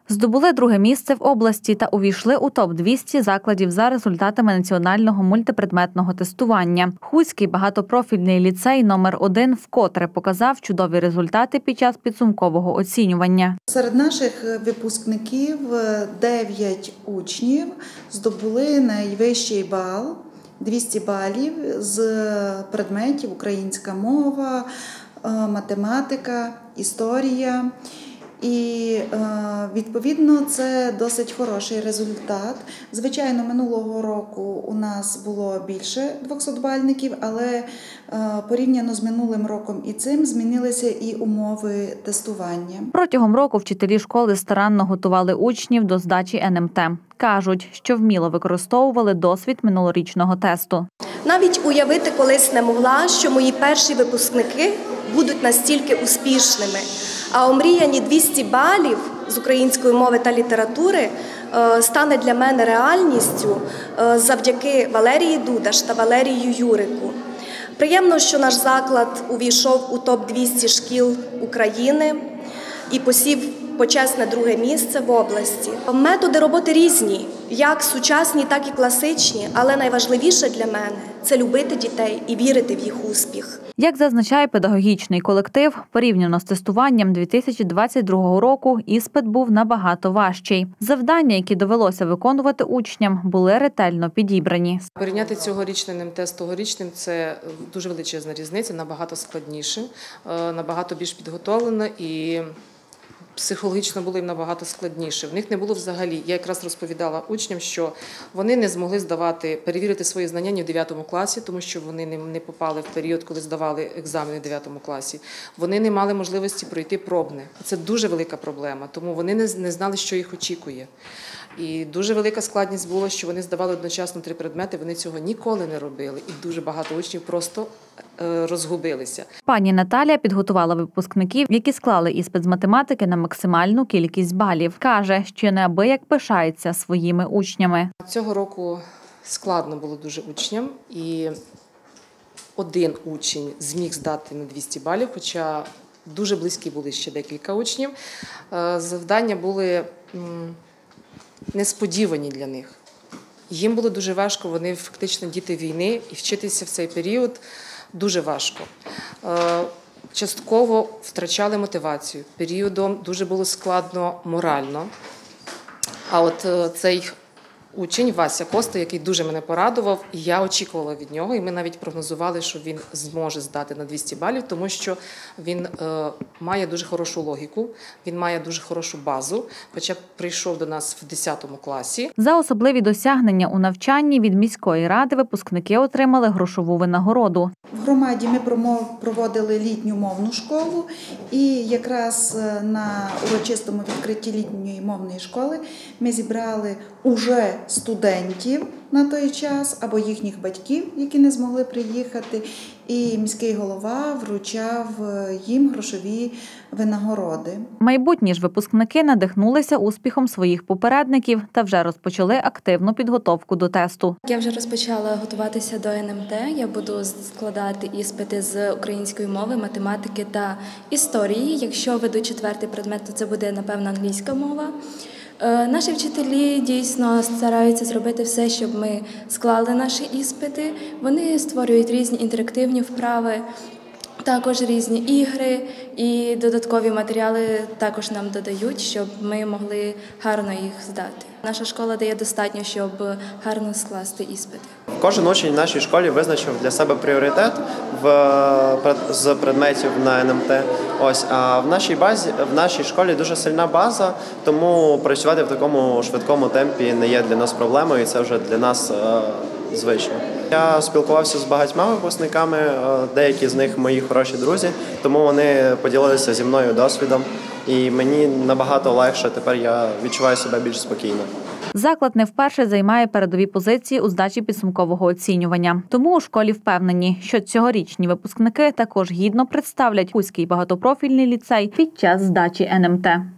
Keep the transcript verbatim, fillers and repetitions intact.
Здобули друге місце в області та увійшли у топ двісті закладів за результатами національного мультипредметного тестування. Хуський багатопрофільний ліцей номер один вкотре показав чудові результати під час підсумкового оцінювання. Серед наших випускників дев'ять учнів здобули найвищий бал – двісті балів з предметів українська мова, математика, історія. І, відповідно, це досить хороший результат. Звичайно, минулого року у нас було більше двохсотбальників, але порівняно з минулим роком і цим змінилися і умови тестування. Протягом року вчителі школи старанно готували учнів до здачі ен ем те. Кажуть, що вміло використовували досвід минулорічного тесту. Навіть уявити колись не могла, що мої перші випускники будуть настільки успішними. А омріяні двісті балів з української мови та літератури стане для мене реальністю завдяки Валерії Дудаш та Валерію Юрику. Приємно, що наш заклад увійшов у топ двісті шкіл України і посів почесне друге місце в області. Методи роботи різні, як сучасні, так і класичні, але найважливіше для мене – це любити дітей і вірити в їх успіх. Як зазначає педагогічний колектив, порівняно з тестуванням дві тисячі двадцять другого року іспит був набагато важчий. Завдання, які довелося виконувати учням, були ретельно підібрані. Порівняти цьогорічний ен ем те з тогорічним – це дуже величезна різниця, набагато складніше, набагато більш підготовлено і психологічно було їм набагато складніше. В них не було взагалі, я якраз розповідала учням, що вони не змогли здавати, перевірити свої знання ні в дев'ятому класі, тому що вони не попали в період, коли здавали екзамени в дев'ятому класі. Вони не мали можливості пройти пробне. Це дуже велика проблема, тому вони не знали, що їх очікує. І дуже велика складність була, що вони здавали одночасно три предмети, вони цього ніколи не робили. І дуже багато учнів просто розгубилися. Пані Наталія підготувала випускників, які склали іспит з математики на максимальну кількість балів. Каже, що неабияк пишається своїми учнями. Цього року складно було дуже учням, і один учень зміг здати на двісті балів, хоча дуже близькі були ще декілька учнів. Завдання були несподівані для них. Їм було дуже важко, вони фактично діти війни, і вчитися в цей період дуже важко. Частково втрачали мотивацію, періодом дуже було складно морально. А от цей учень Вася Коста, який дуже мене порадував, і я очікувала від нього, і ми навіть прогнозували, що він зможе здати на двісті балів, тому що він е, має дуже хорошу логіку, він має дуже хорошу базу, хоча прийшов до нас в десятому класі. За особливі досягнення у навчанні від міської ради випускники отримали грошову винагороду. В громаді ми проводили літню мовну школу, і якраз на урочистому відкритті літньої мовної школи ми зібрали уже студентів на той час або їхніх батьків, які не змогли приїхати, і міський голова вручав їм грошові винагороди. Майбутні ж випускники надихнулися успіхом своїх попередників та вже розпочали активну підготовку до тесту. Я вже розпочала готуватися до ен ем те. Я буду складати іспити з української мови, математики та історії. Якщо веду четвертий предмет, то це буде, напевно, англійська мова. Наші вчителі дійсно стараються зробити все, щоб ми склали наші іспити. Вони створюють різні інтерактивні вправи, також різні ігри і додаткові матеріали також нам додають, щоб ми могли гарно їх здати. Наша школа дає достатньо, щоб гарно скласти іспити. Кожен учень в нашій школі визначив для себе пріоритет в, з предметів на ен ем те. Ось, а в нашій базі, в нашій школі дуже сильна база, тому працювати в такому швидкому темпі не є для нас проблемою, і це вже для нас е, звично. Я спілкувався з багатьма випускниками, деякі з них мої хороші друзі, тому вони поділилися зі мною досвідом, і мені набагато легше, тепер я відчуваю себе більш спокійно. Заклад не вперше займає передові позиції у здачі підсумкового оцінювання. Тому у школі впевнені, що цьогорічні випускники також гідно представлять Хуський багатопрофільний ліцей під час здачі ен ем те.